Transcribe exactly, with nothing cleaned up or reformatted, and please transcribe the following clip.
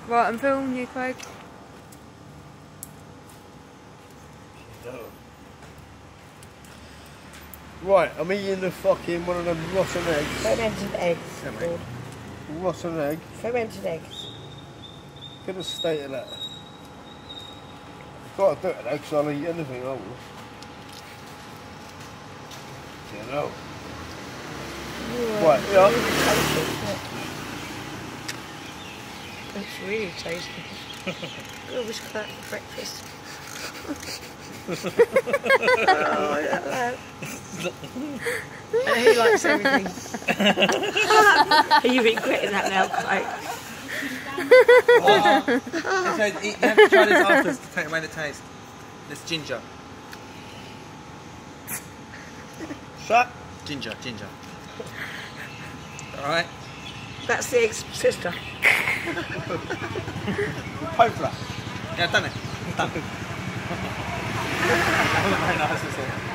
Right, I'm filming you, Craig. Right, I'm eating the fucking one of them rotten eggs. Fermented eggs. Yeah, rotten egg. Fermented eggs. Get a state of that. Got to do it though, because I'll eat anything, I will. You know. Yeah, Right, yeah. It's really tasty. I always cut for breakfast. Oh, I don't know. And he likes everything. Are you regretting that now, Craig? Oh, so you have to try this afterwards to take away the taste. This ginger. Shut. Ginger, ginger. Alright? That's the egg's sister. Hopefully. Yeah, I've done it. It's done. That was very nice, isn't it?